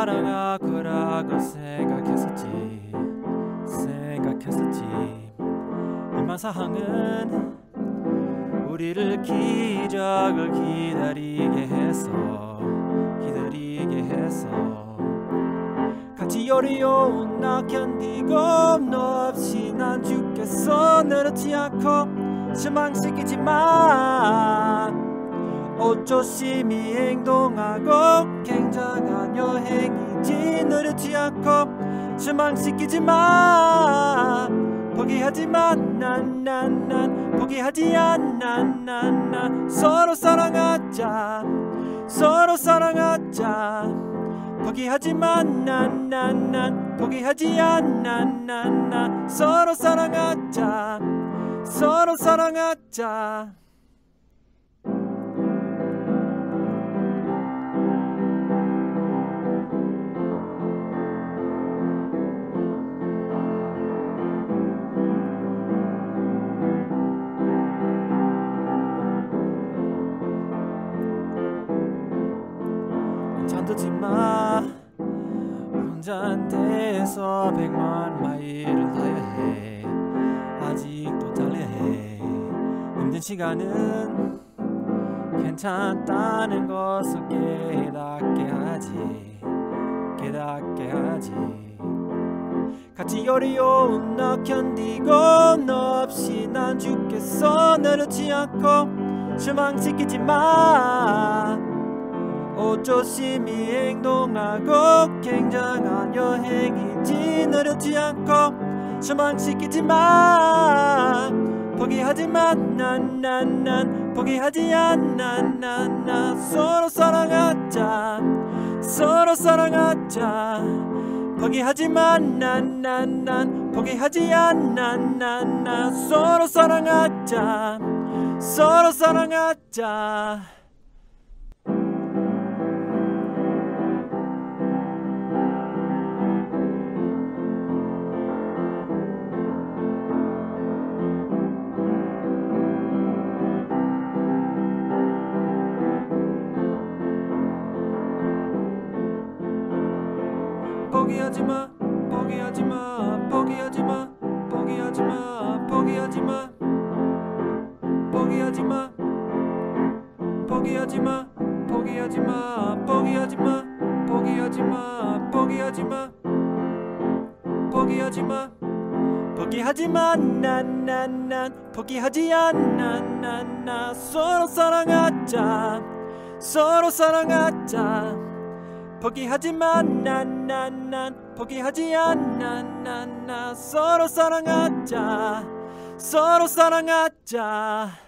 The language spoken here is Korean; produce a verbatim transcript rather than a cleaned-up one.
사랑할 거라고 생각했었지 생각했었지 이만 사항은 우리를 기적을 기다리게 했어 기다리게 했어 같이 어려운 나 견디고 너 없이 난 죽겠어 늘지 않고 실망시키지 마 어조심히 행동하고 굉장한 여행이지 늘지 않고 실망시키지 마 포기하지마 난 난 난 포기하지 않아 난 난 서로 사랑하자 서로 사랑하자 포기하지마 난 난 난 포기하지 않아 난 난 서로 사랑하자 서로 사랑하자 잠들지마 혼자한테서 백만 마일을 타야 해 아직도 달려야 해 힘든 시간은 괜찮다는 것을 깨닫게 하지 깨닫게 하지 같이 어려운 너 견디고 너 없이 난 죽겠어 늘지 않고 실망시키지 마 어조심히 행동하고 굉장한 여행이지 늘지 않고 실망시키지 마 포기하지마 난 난 난 포기하지 않아 난 난 서로 사랑하자 서로 사랑하자 포기하지마 난 난 난 포기하지 않아 난 난 서로 사랑하자 서로 사랑하자 포기하지마 포기하지마 포기하지마 포기하지마 포기하지마 포기하지마 포기하지마 포기하지마 포기하지마 포기하지마 포기하지마 포기하지마 포기하지마 난 난 난 포기하지 않아 난 난 서로 사랑하자 서로 사랑하자 포기하지마 난 난 난 포기하지 않아 난 난 서로 사랑하자 서로 사랑하자